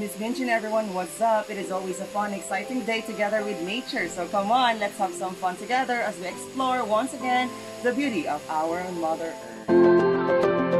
Miss Minchin, everyone. What's up? It is always a fun, exciting day together with nature. So come on, let's have some fun together as we explore once again the beauty of our Mother Earth.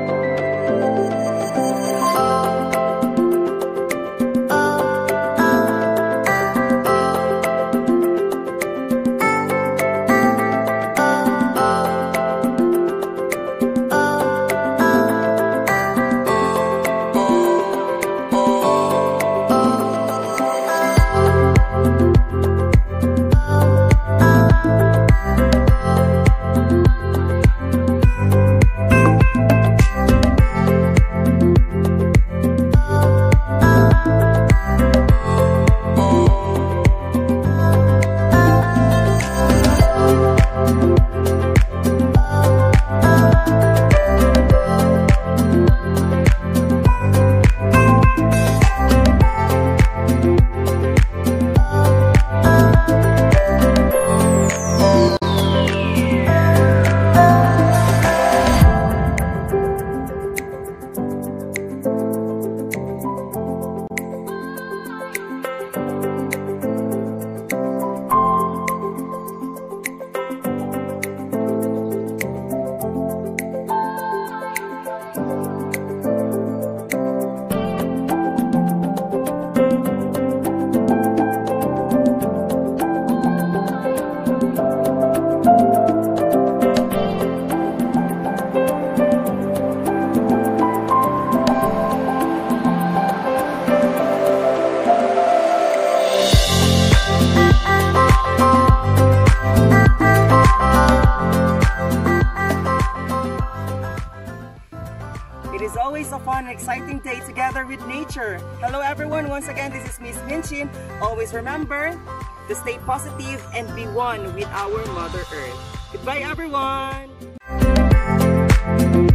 It is always a fun and exciting day together with nature. Hello everyone, once again this is Miss Minchin. Always remember to stay positive and be one with our Mother Earth. Goodbye everyone!